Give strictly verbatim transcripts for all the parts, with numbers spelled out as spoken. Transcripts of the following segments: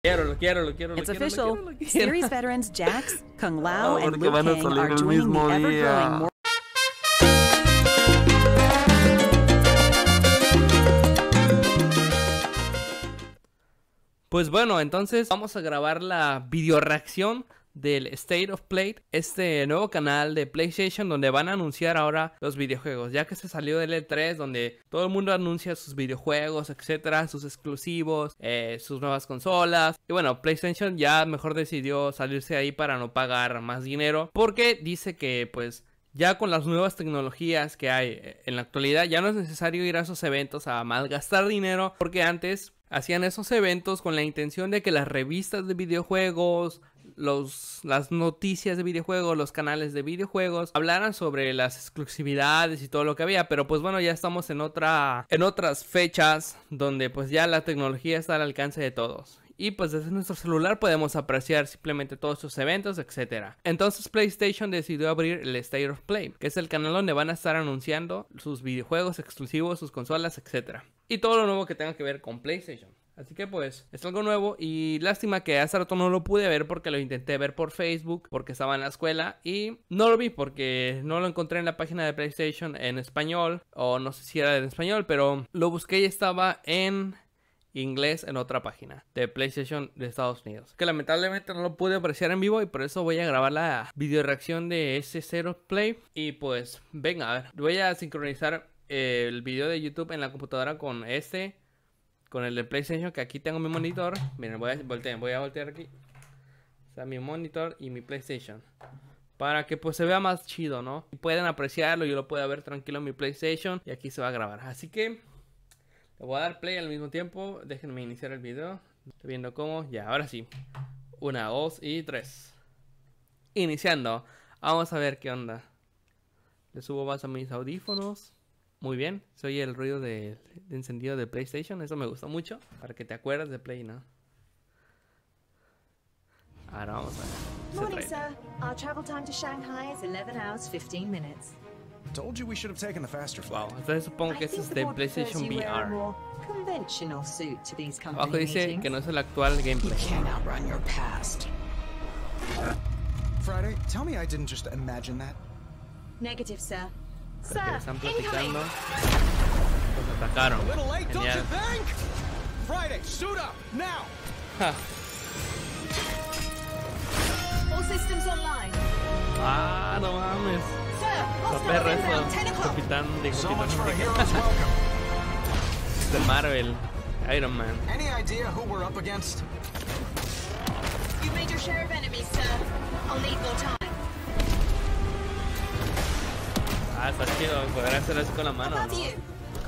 Quiero, lo quiero, lo quiero, lo It's quiero, official. lo quiero, lo quiero. Series veterans Jax, Kung Lao, Ah, and porque Liu van a Kang salir are el joining the mismo ever-growing día. Mortal Pues bueno, entonces vamos a grabar la video reacción del State of Play, este nuevo canal de PlayStation donde van a anunciar ahora los videojuegos, ya que se salió del E tres donde todo el mundo anuncia sus videojuegos, etcétera, sus exclusivos, eh, sus nuevas consolas. Y bueno, PlayStation ya mejor decidió salirse ahí para no pagar más dinero, porque dice que pues ya con las nuevas tecnologías que hay en la actualidad ya no es necesario ir a esos eventos a malgastar dinero, porque antes hacían esos eventos con la intención de que las revistas de videojuegos, los, las noticias de videojuegos, los canales de videojuegos hablaran sobre las exclusividades y todo lo que había. Pero pues bueno, ya estamos en otra en otras fechas donde pues ya la tecnología está al alcance de todos. Y pues desde nuestro celular podemos apreciar simplemente todos estos eventos, etcétera. Entonces PlayStation decidió abrir el State of Play, que es el canal donde van a estar anunciando sus videojuegos exclusivos, sus consolas, etcétera. Y todo lo nuevo que tenga que ver con PlayStation. Así que pues es algo nuevo y lástima que hace rato no lo pude ver porque lo intenté ver por Facebook porque estaba en la escuela y no lo vi porque no lo encontré en la página de PlayStation en español, o no sé si era en español, pero lo busqué y estaba en inglés en otra página de PlayStation de Estados Unidos, que lamentablemente no lo pude apreciar en vivo y por eso voy a grabar la video reacción de ese State of Play. Y pues venga, a ver, voy a sincronizar eh, el video de YouTube en la computadora con este, con el de PlayStation, que aquí tengo mi monitor. Miren, voy a voltear, voy a voltear aquí. O sea, mi monitor y mi PlayStation, para que pues se vea más chido, ¿no? Y puedan apreciarlo, yo lo pueda ver tranquilo en mi PlayStation y aquí se va a grabar. Así que le voy a dar play al mismo tiempo. Déjenme iniciar el video. Estoy viendo cómo. Ya, ahora sí. Una, dos y tres. Iniciando. Vamos a ver qué onda. Le subo más a mis audífonos. Muy bien. Se oye el ruido de, de encendido de PlayStation. Eso me gustó mucho. Para que te acuerdes de Play, ¿no? Ahora vamos a ver. Morning, sir. Our travel time to Shanghai is eleven hours fifteen minutes. Told you we should have taken the faster flight. Wow, entonces supongo que este es de PlayStation V R. Conventional suit to these company Abajo dice meetings. que no es el actual gameplay. Can't outrun your past. Friday, tell me I didn't just imagine that. Negative, sir. Porque Sir, están incoming. platicando. Los atacaron. A little late, don't you Genial. think? Friday, suit up now. Ja. All systems online. Ah, no mames. Sir, La hostile perra inbound, ten eso. o'clock. Capitán de So much for a Capitán hero's welcome. de Marvel. Iron Man. Any idea who we're up against? You've made your share of enemies, sir. I'll need more time. Ah, está chido. Poder hacer eso con la mano, Above ¿no? you.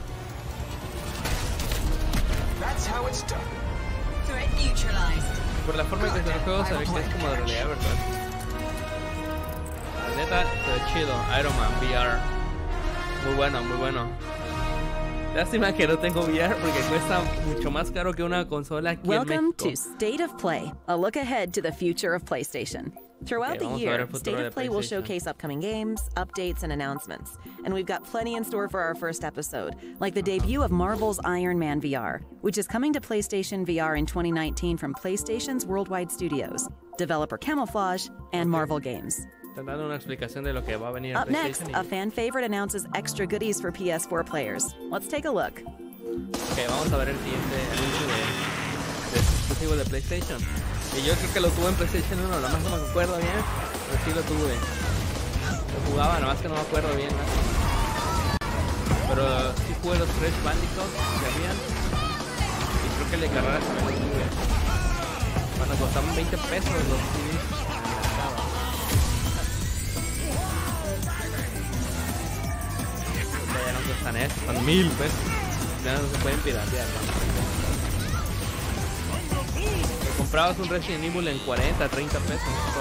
That's how it's done. Threat neutralized. Por la forma en que se el juego se ve que es como de realidad, ¿verdad? La neta, se ve chido. Iron Man V R. Muy bueno, muy bueno. Lástima que no tengo V R porque cuesta mucho más caro que una consola aquí en Welcome México. to State of Play, a look ahead to the future of PlayStation. Throughout Okay, the vamos a ver year, el futuro State de of Play will PlayStation. showcase upcoming games, updates, and announcements. And we've got plenty in store for our first episode, like the debut of Marvel's Iron Man V R, which is coming to PlayStation V R in twenty nineteen from PlayStation's Worldwide Studios, developer Camouflage, and Marvel Games. Están dando una explicación de lo que va a venir en Up next, PlayStation. a y- fan favorite announces extra goodies for P S four players. Let's take a look. Ok, vamos a ver el siguiente anuncio de, de exclusivo de PlayStation. Y yo creo que lo tuve en PlayStation uno, nada más no me acuerdo bien, pero sí lo tuve. Lo jugaba, nada más que no me acuerdo bien, ¿no? Pero sí jugué los tres Bandicoot que habían. Y creo que el de carreras también lo tuve. Cuando costaban veinte pesos los C Ds en el mercado. Ahorita ya no cuestan eso, son mil pesos. Ya no se pueden piratear, ¿no? Te comprabas un Resident Evil en cuarenta, treinta pesos. Todo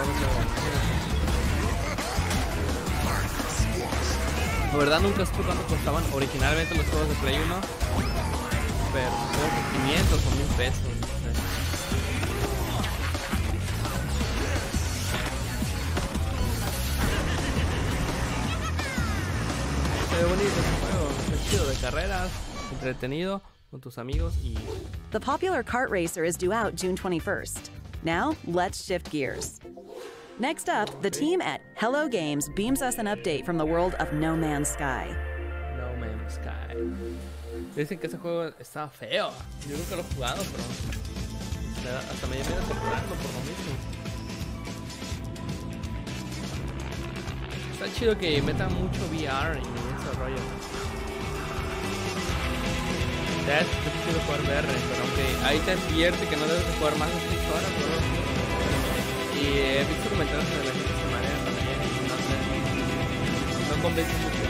eso. La verdad nunca supe cuánto costaban originalmente los juegos de Play uno. Pero creo que quinientos o mil pesos. No sé. Se ve bonito este juego. Es chido, de carreras, entretenido, con tus amigos y The popular kart racer is due out June twenty-first. Now, let's shift gears. Next up, the team at Hello Games beams us an update from the world of No Man's Sky. No Man's Sky. Dicen que ese juego está feo. Yo nunca lo he jugado, pero me da- hasta me dio miedo comprarlo por lo mismo. Está chido que metan mucho V R en ese rollo. Ya es chido jugar V R, pero aunque ahí te advierte que no debes de jugar más de seis horas, ¿no? Y he visto comentarios de la gente que se marea también y no sé, no convence mucho.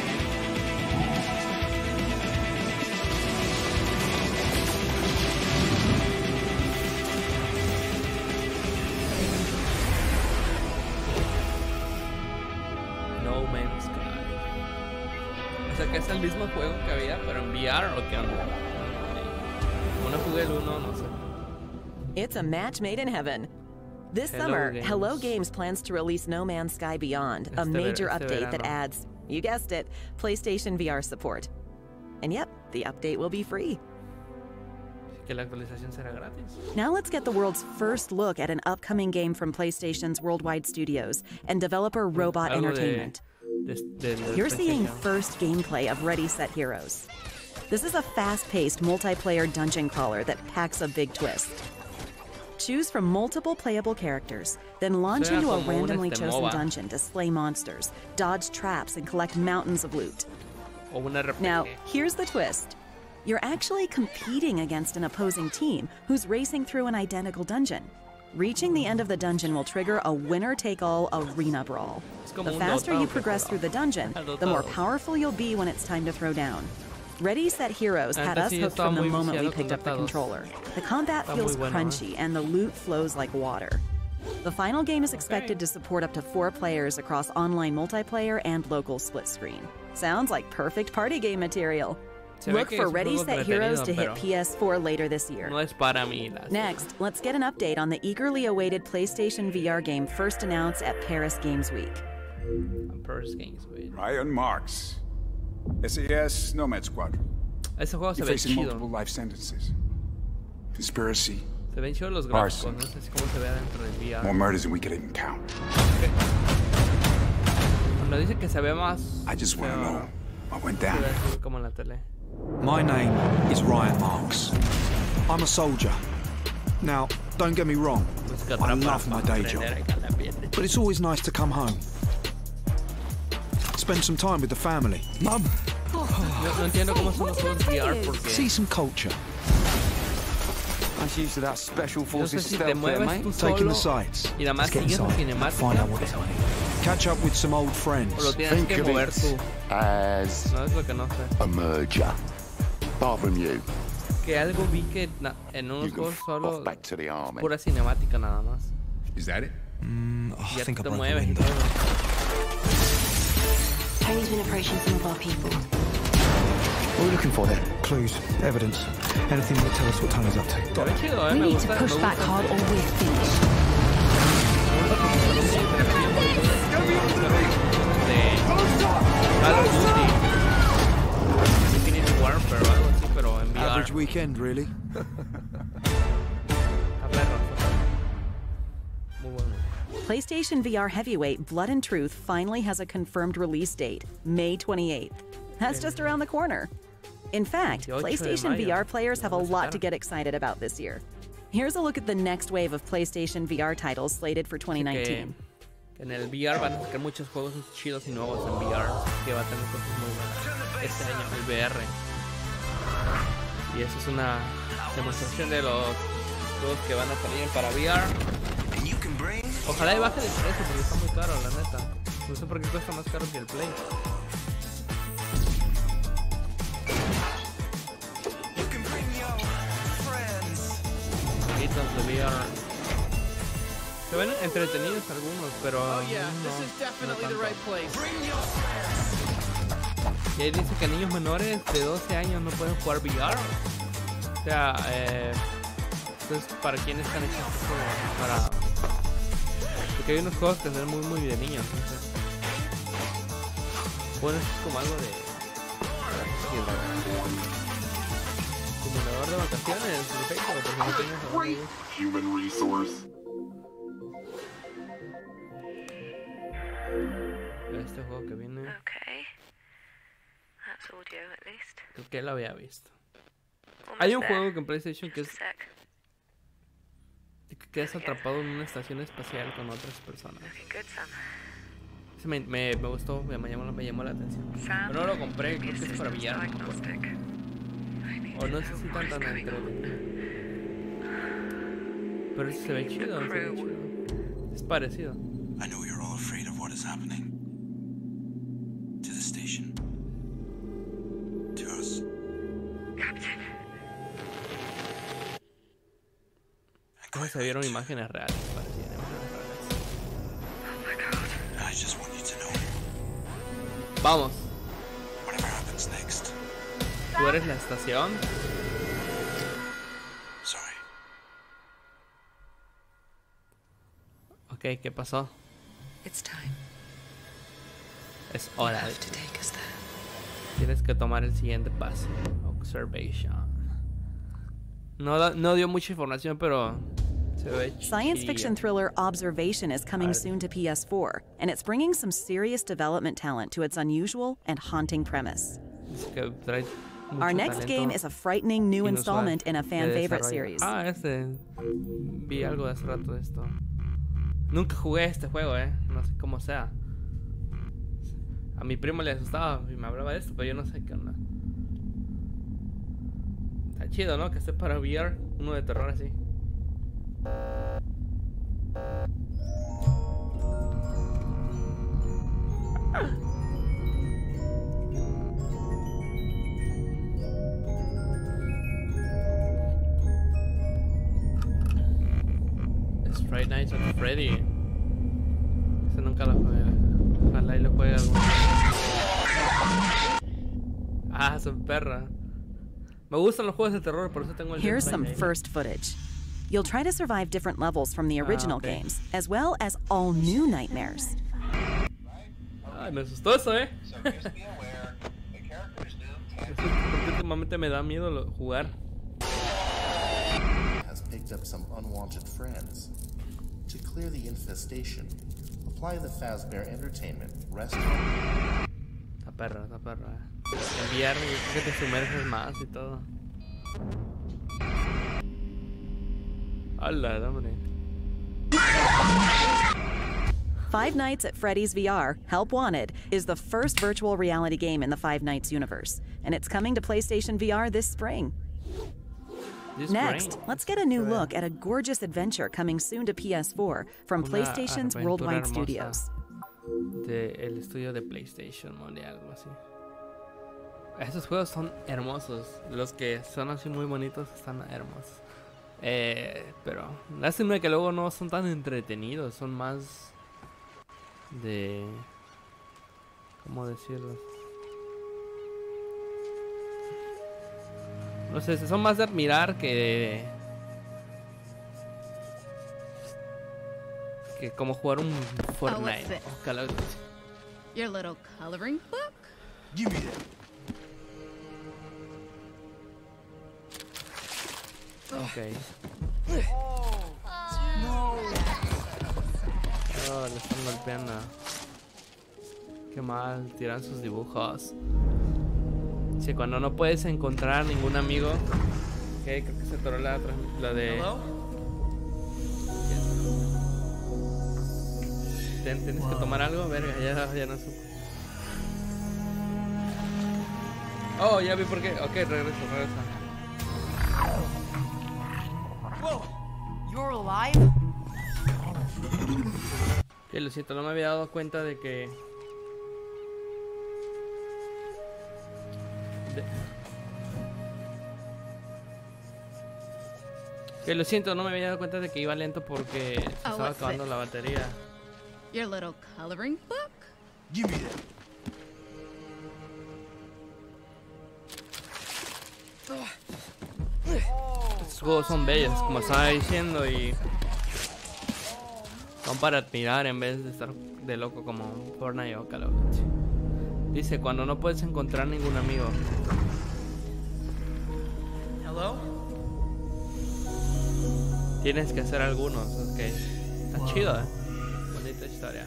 No Man's Sky. O sea que es el mismo juego que había, pero en V R o qué onda. Como no jugué el uno, no sé. It's a match made in heaven. This Hello summer, Games. Hello Games plans to release No Man's Sky Beyond, a Este ver- major este update that verano. adds, you guessed it, PlayStation V R support. And yep, the update will be free. Que la actualización será gratis. Now let's get the world's first look at an upcoming game from PlayStation's Worldwide Studios and developer Robot Algo de- Entertainment. de- de- de You're seeing PlayStation. first gameplay of Ready Set Heroes. This is a fast-paced multiplayer dungeon crawler that packs a big twist. Choose from multiple playable characters, then launch Suena into a como un randomly este chosen MOBA. dungeon to slay monsters, dodge traps, and collect mountains of loot. O un R P G. Now, here's the twist. You're actually competing against an opposing team who's racing through an identical dungeon. Reaching the end of the dungeon will trigger a winner-take-all arena brawl. Es como The un faster Dota you o qué progress juego. through the dungeon, El the more Dota. powerful you'll be when it's time to throw down. Ready Set Heroes had Antes us sí hooked estaba from the muy moment we viciado picked con up the Dota dos. controller. The combat Está feels muy bueno, crunchy and the loot flows like water. The final game is expected Okay. to support up to four players across online multiplayer and local split screen. Sounds like perfect party game material. Se ve Look que for es un Ready juego Set Heroes to entretenido, hit pero P S four later this year. no es para mí. las- Next, let's get an update on the eagerly awaited PlayStation V R game first announced at Paris Games Week. Paris Games, güey. Ryan Marks. S A S Nomad Squadron. Ese juego se You're ve facing chido. multiple life sentences. Conspiracy. Se ven chidos los gráficos. Arson. No sé si cómo se ve dentro del V R. More murders than we could even count. Cuando dice que se ve más. I just want to feo, know what went se down. ve así como en la tele. My name is Ryan Marks. I'm a soldier. Now, don't get me wrong, Música I atrapa love my para day prender job, acá la piel. but it's always nice to come home. Spend some time with the family. Mum, No, no entiendo cómo son los juegos V R porque. see some culture, That's used to that special No sé forces si te stealth there, mueves mate. tú taking the solo sights. y nada más Let's get sigues la inside, cinemática. find out what it's like. Catch up with some old friends. O lo tienes que mover tú. as No es lo que no sé. a merger. Apart from you, Que algo vi que na- en you unos can juegos f solo off back to the army. pura cinemática nada más. Is that it? Mm, oh, I Ya think I te broke a mueves y window. todo. Tony's been approaching some of our people. What are we looking for then? Clues, evidence, anything that tell us what Tony's up Se to. ve chido, eh. We Me need gusta. to push me back gusta. hard or we're finished. De Call of Duty. Infinite Warfare o algo así, pero en V R. Average weekend, really. A perro. Muy bueno. PlayStation V R heavyweight Blood and Truth finally has a confirmed release date, May twenty-eighth. That's just around the corner. In fact, veintiocho de PlayStation V R mayo. players have a Vamos a lot to esperar. get excited about this year. Here's a look at the next wave of PlayStation V R titles slated for twenty nineteen. Que en el V R van a sacar muchos juegos chidos y nuevos en V R, que va a tener cosas muy buenas este año, el V R. Y eso es una demostración de los juegos que van a salir para V R. Ojalá y baje de precio porque está muy caro, la neta. No sé por qué cuesta más caro que el Play. Jueguitos de V R. Se ven entretenidos algunos, pero no, no tanto. Y ahí dice que niños menores de doce años no pueden jugar V R. O sea, eh, entonces, ¿para quién están hechos estos juegos? Para... Porque hay unos juegos que son muy, muy de niños. Entonces, bueno, es como algo de... como simulador de vacaciones, perfecto, porque no tienes Great human resource. este juego que viene. Okay. That's audio at least. Creo que lo había visto. Almost Hay un there. juego que en PlayStation que es Just a sec. que quedas atrapado en una estación espacial con otras personas. Looking good, Sam. Ese me, me, me gustó, me llamó, me llamó la atención. Sam, Pero no lo compré, creo que es para systems billar. No me acuerdo. diagnostic. I need O to no sé know si what tan is tan going on. entretenido. Pero ese se ve chido, se ve chido. Es parecido. I know you're all afraid of what is happening. To the station. To us. Captain. Entonces se vieron imágenes reales, parecían imágenes reales. Oh my god. I just want you to know. Vamos, Whatever happens next. tú eres la estación. Sorry. Ok, ¿qué pasó? It's time. Es hora. You have to take us there. Tienes que tomar el siguiente paso. Observation. No, da- no dio mucha información, pero se ve Science chido. fiction thriller Observation is coming soon to P S four, and it's bringing some serious development talent to its unusual and haunting premise. Dice que trae mucho Our next talento game is a frightening new inusual installment in a de fan favorite desarrollo. series. Ah, este. Vi algo de hace rato de esto. Nunca jugué este juego, eh. No sé cómo sea. A mi primo le asustaba y me hablaba de esto, pero yo no sé qué onda. Está chido, ¿no? Que esté para V R, uno de terror así. Es Friday Nights at Freddy. Ese nunca lo jugué. Ojalá y lo juegue algún día. Ah, son perra. Me gustan los juegos de terror, por eso tengo el Here's de some Friday. first footage. You'll try to survive different levels from the original okay. games, as well as all new nightmares. Ay, me asustó eso, eh. Porque últimamente me da miedo lo- jugar. Has picked up some unwanted friends. To clear the infestation, apply the Fazbear Entertainment restaurant. Está perra, está perra. Enviar, yo creo que te sumerges más y todo. Hola, hombre. Five Nights at Freddy's V R, Help Wanted, is the first virtual reality game in the Five Nights universe, and it's coming to PlayStation V R this spring. This Next, spring? let's get a new look at a gorgeous adventure coming soon to P S four from Una PlayStation's aventura Worldwide hermosa Studios. De el estudio de PlayStation o de algo así. Estos juegos son hermosos. Los que son así muy bonitos están hermosos. Eh, pero lástima que luego no son tan entretenidos. Son más de... ¿Cómo decirlo? No sé, son más de admirar que... Que como jugar un Fortnite. what's this? o Call of Duty. Your little coloring book? Give me that. Ok. Oh, le están golpeando. Qué mal, tiran sus dibujos. Dice, cuando no puedes encontrar ningún amigo. Ok, creo que se atoró la, trans- la de... Ten- ¿Tienes que tomar algo? Verga, ya, ya no supo. Oh, ya vi por qué. Ok, regreso, regresa. Whoa! You're alive? Que lo siento, no me había dado cuenta de que... De... Que lo siento, no me había dado cuenta de que iba lento porque se Oh, estaba what's acabando this? la batería. Your little coloring book? Give me that. Estos juegos son bellos, como estaba diciendo, y... Son para admirar en vez de estar de loco como Fortnite o Call of Duty. Dice, cuando no puedes encontrar ningún amigo. Hello? Tienes que hacer algunos, ok. Está chido, eh. Bonita historia.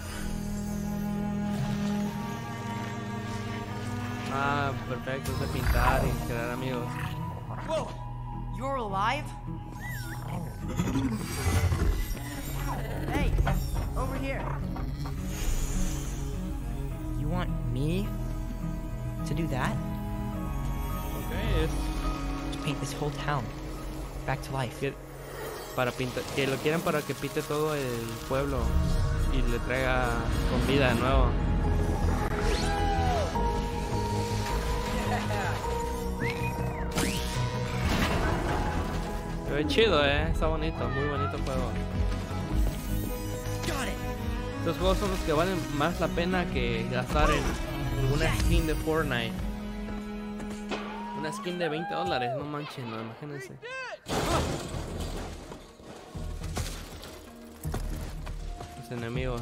Ah, perfecto, es de pintar y crear amigos. Whoa! You're alive? Hey, over here. You want me to do that? Okay, es... To paint this whole town back to life. Que, para pintar, que lo quieran para que pinte todo el pueblo y le traiga con vida de nuevo. Se ve chido, eh, está bonito, muy bonito el juego. Estos juegos son los que valen más la pena que gastar en una skin de Fortnite. Una skin de veinte dólares, no manchen, no, imagínense. Los enemigos.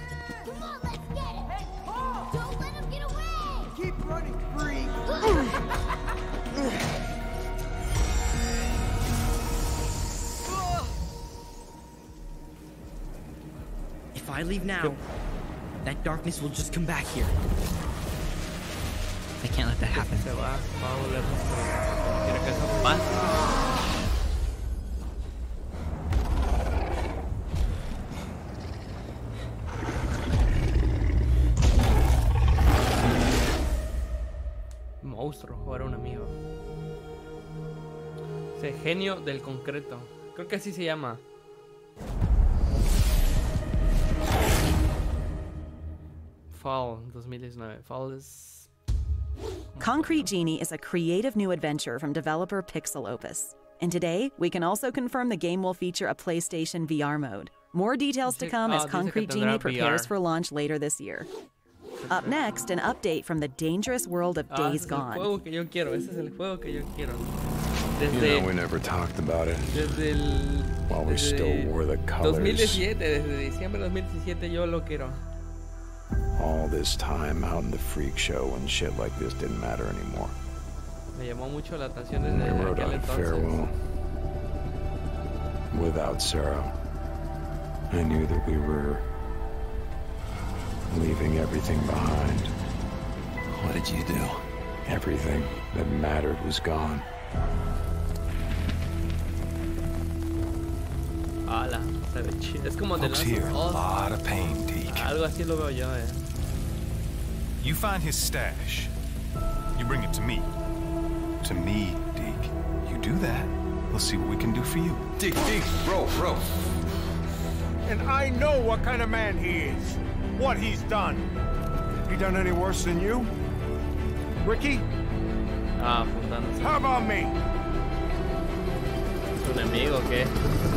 If I leave now, that darkness will just come back here. I can't let that happen. Se va, va a volver. ¿Quiere que eso pase? Monstruo, jugar a un amigo. Ese genio del concreto. Creo que así se llama. Fall twenty nineteen. Fall is... Concrete Genie is a creative new adventure from developer Pixel Opus. And today, we can also confirm the game will feature a PlayStation V R mode. More details to come as Concrete Genie prepares for launch later this year. Up next, an update from the dangerous world of Ah, Days ese es el Gone. juego que yo quiero. Ese es el juego que yo quiero. You Desde, know, we never talked about it. desde el... While we desde still wore the colors. dos mil diecisiete, desde diciembre de dos mil diecisiete yo lo quiero. All this time out in the freak show when shit like this didn't matter anymore. Me llamó mucho la atención desde And they wrote aquel on entonces. farewell. Without Sarah, I knew that we were leaving everything behind. What did you do? Everything that mattered was gone. Ala, se ve chido. Es como de Folks Last here, of a Us. lot of pain, Deke. Algo así lo veo yo, eh. You find his stash. You bring it to me. To me, Deke. You do that, we'll see what we can do for you. Deke, Deke, bro, bro. And I know what kind of man he is. What he's done. He done any worse than you? Ricky? Ah, apuntándose. How about me? ¿Es un enemigo o qué?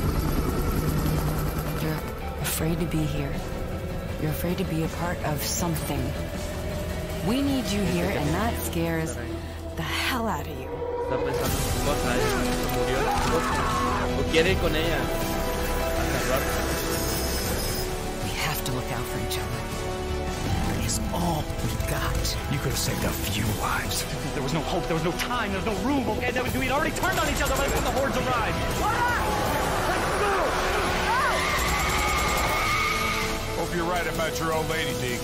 You're afraid to be here. You're afraid to be a part of something. We need you here, and that scares the hell out of you. Está pensando en su esposa, eh. Se murió la esposa. O quiere ir con ella. A salvarse. We have to look out for each other. It is all we got. You could have saved a few lives. There was no hope, there was no time, there was no room, okay? There was, we'd already turned on each other by the time the hordes arrived. Hope you're right about your old lady, Deke.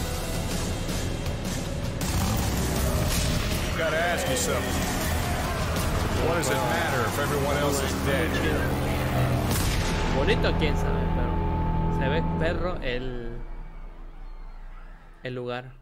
Gotta ask you something. What does it matter if everyone else is dead? Bonito, quién sabe, pero se ve perro el el lugar.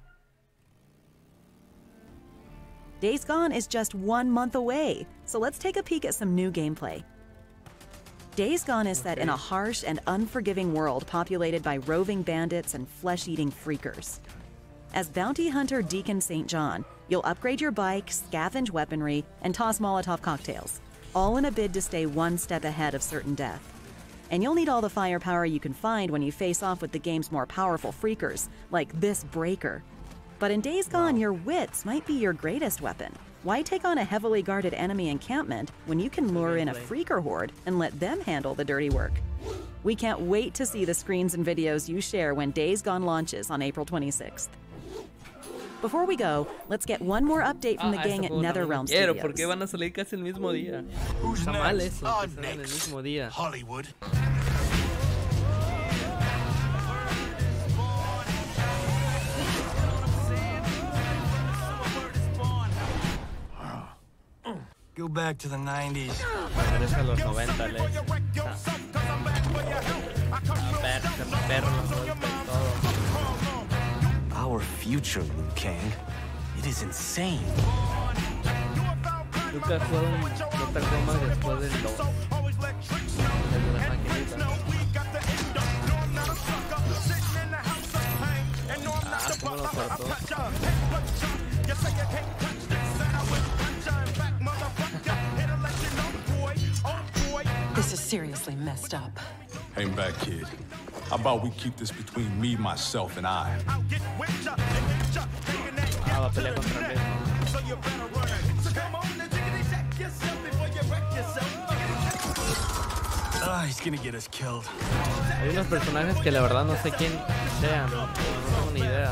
Days Gone is just one month away, so let's take a peek at some new gameplay. Days Gone is set in a harsh and unforgiving world populated by roving bandits and flesh-eating freakers. As bounty hunter Deacon Saint John, you'll upgrade your bike, scavenge weaponry, and toss Molotov cocktails, all in a bid to stay one step ahead of certain death. And you'll need all the firepower you can find when you face off with the game's more powerful freakers, like this Breaker. But in Days Gone, your wits might be your greatest weapon. Why take on a heavily guarded enemy encampment when you can lure in a freaker horde and let them handle the dirty work? We can't wait to see the screens and videos you share when Days Gone launches on April twenty-sixth. Before we go, let's get one more update from Ah, the gang esa at fue una NetherRealm muy- Quiero, Studios. porque van a salir casi el mismo día. Who's Está mal next? eso, Ah, que salgan el next. mismo día. Hollywood. Go back to the nineties. Regresa a los noventa, les. Ah. A ver, se me perro los golpes, todo. Our future, Liu Kang. It is insane. Nunca jugó un Mortal Kombat después del dos. Desde las maquinitas. Ah, cómo lo cortó. This is seriously messed up. Hang back, kid. How about we keep this between me, myself, and I? Ah, va a pelear contra el mismo. Ah, he's gonna get us killed. Hay unos personajes que la verdad no sé quién sean, no, no tengo ni idea.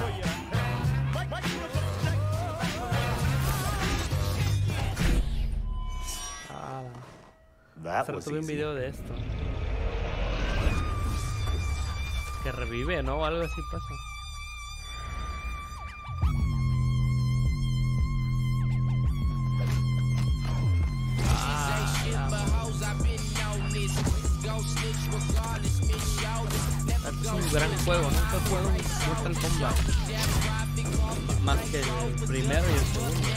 Ah, That solo was tuve un easy. video de esto. Que revive, ¿no? O algo así pasa. Es un gran juego, nunca he jugado un Mortal Kombat. Más que el primero y el segundo.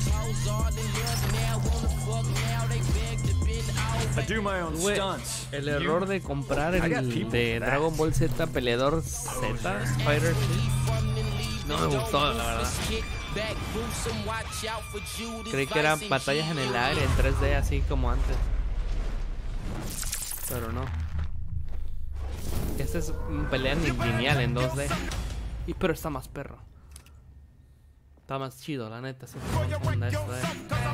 I do my own Tuve stunts. el error de comprar el de Dragon Ball Z Peleador Z Fighter Z. No me gustó, la verdad. Creí que eran batallas en el aire, en tres D, así como antes. Pero no. Este es un pelea lineal en dos D. Y, pero está más perro. Está más chido, la neta. Sí, onda esto, eh.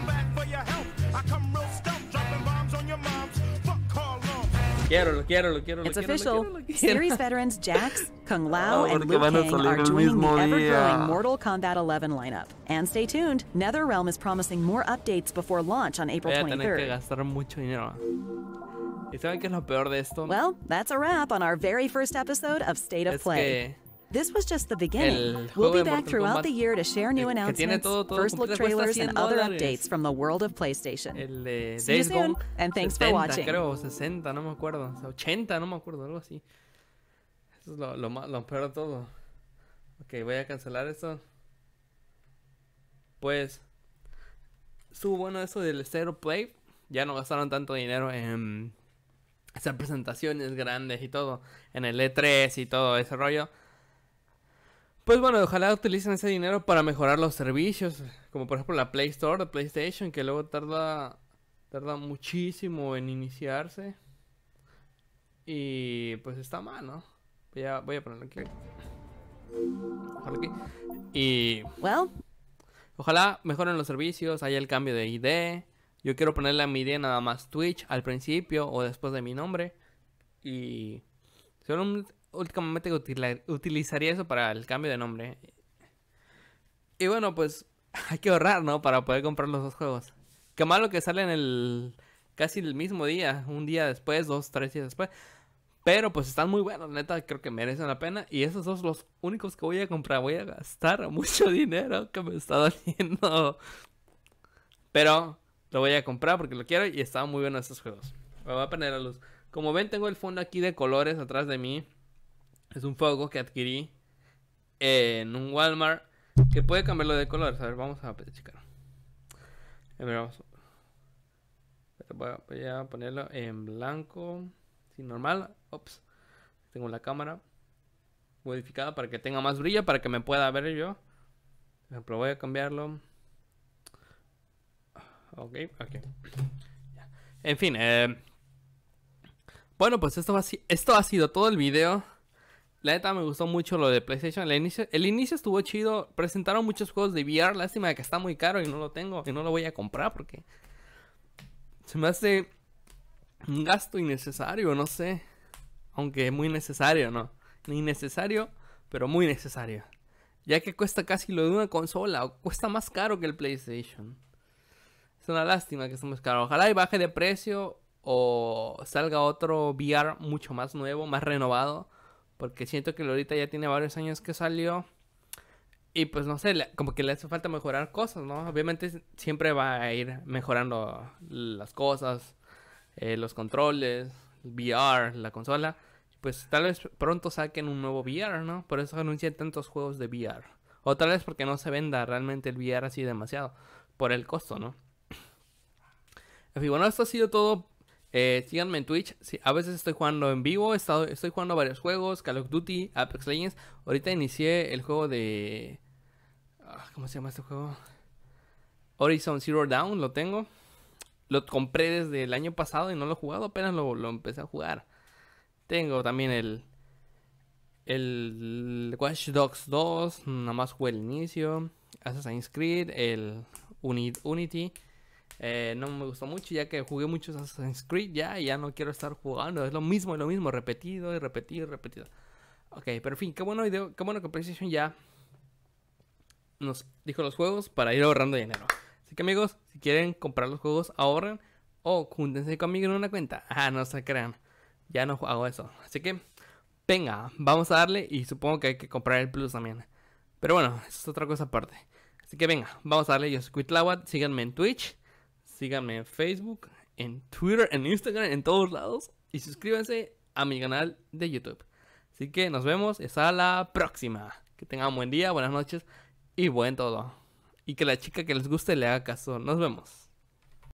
Quiero, lo quiero, lo quiero, lo It's quiero, official. lo quiero, lo quiero. Series veterans Jax, Kung Lao, Ah, and porque Liu van a Kang salir are el joining the mismo ever-growing día. Mortal Kombat eleven lineup. And stay tuned, NetherRealm is promising more updates before launch on April Voy a tener que twenty-third. gastar mucho dinero. ¿Y saben qué es lo peor de esto? Well, that's a wrap on our very first episode of State of Es Play. que This was just the el beginning. juego We'll be de back Mortal throughout Kombat, the year to share new que tiene announcements, todo, todo first look completo, cuesta trailers, and cien other dólares. updates from the world of PlayStation. El de See you Days soon, Gone, and thanks for setenta, watching. creo, sesenta, no me acuerdo. O sea, ochenta, no me acuerdo, algo así. Eso es lo, lo, ma- lo peor de todo. Ok, voy a cancelar esto. Pues estuvo bueno eso del State of Play. Ya no gastaron tanto dinero en hacer presentaciones grandes y todo. En el E tres y todo ese rollo. Pues bueno, ojalá utilicen ese dinero para mejorar los servicios. Como por ejemplo la Play Store de PlayStation, que luego tarda, tarda muchísimo en iniciarse. Y pues está mal, ¿no? Voy a, voy a ponerlo aquí. Ojalá aquí. Y Well, ojalá mejoren los servicios, haya el cambio de I D. Yo quiero ponerle a mi I D nada más Twitch al principio o después de mi nombre. Y solo últimamente utila- utilizaría eso para el cambio de nombre. Y bueno, pues hay que ahorrar, ¿no? Para poder comprar los dos juegos. Qué malo que salen el casi el mismo día, un día después, dos, tres días después. Pero pues están muy buenos, neta, creo que merecen la pena. Y esos son los únicos que voy a comprar. Voy a gastar mucho dinero que me está doliendo. Pero lo voy a comprar porque lo quiero y están muy buenos estos juegos. Me voy a poner a luz. Como ven, tengo el fondo aquí de colores atrás de mí. Es un fuego que adquirí en un Walmart que puede cambiarlo de colores. A ver, vamos a checar. A ver, vamos. Voy a, voy a ponerlo en blanco. Sí, normal. Ops. Tengo la cámara modificada para que tenga más brillo, para que me pueda ver yo. Por ejemplo, voy a cambiarlo. Ok, ok. En fin, eh, bueno, pues esto, va, esto ha sido todo el video. La neta me gustó mucho lo de PlayStation. El inicio, el inicio estuvo chido. Presentaron muchos juegos de V R. Lástima de que está muy caro y no lo tengo. Y no lo voy a comprar porque se me hace un gasto innecesario, no sé. Aunque muy necesario, ¿no? Innecesario, pero muy necesario. ya que cuesta casi lo de una consola, o cuesta más caro que el PlayStation. Es una lástima que esté más caro. Ojalá y baje de precio o salga otro V R mucho más nuevo, más renovado, porque siento que ahorita ya tiene varios años que salió. Y pues no sé, como que le hace falta mejorar cosas, ¿no? Obviamente siempre va a ir mejorando las cosas, eh, los controles, el V R, la consola. Pues tal vez pronto saquen un nuevo V R, ¿no? Por eso anuncian tantos juegos de V R. O tal vez porque no se venda realmente el V R así demasiado, por el costo, ¿no? En fin, bueno, esto ha sido todo. Eh, síganme en Twitch. Sí, a veces estoy jugando en vivo. He estado, estoy jugando varios juegos. Call of Duty, Apex Legends. Ahorita inicié el juego de... ¿Cómo se llama este juego? Horizon Zero Dawn, lo tengo. Lo compré desde el año pasado y no lo he jugado. Apenas lo, lo empecé a jugar. Tengo también el... El Watch Dogs dos. Nada más jugué el inicio. Assassin's Creed. El Uni Unity. Eh, no me gustó mucho ya que jugué muchos Assassin's Creed ya y ya no quiero estar jugando. Es lo mismo y lo mismo, repetido y repetido y repetido. Ok, pero en fin, qué bueno, idea, qué bueno que PlayStation ya nos dijo los juegos para ir ahorrando dinero. Así que amigos, si quieren comprar los juegos, ahorren o júntense conmigo en una cuenta. Ah, no se crean, ya no hago eso. Así que, venga, vamos a darle y supongo que hay que comprar el Plus también. Pero bueno, eso es otra cosa aparte. Así que venga, vamos a darle. Yo soy Quitlawat, síganme en Twitch. Síganme en Facebook, en Twitter, en Instagram, en todos lados. Y suscríbanse a mi canal de YouTube. Así que nos vemos y hasta la próxima. Que tengan un buen día, buenas noches y buen todo. Y que la chica que les guste le haga caso. Nos vemos.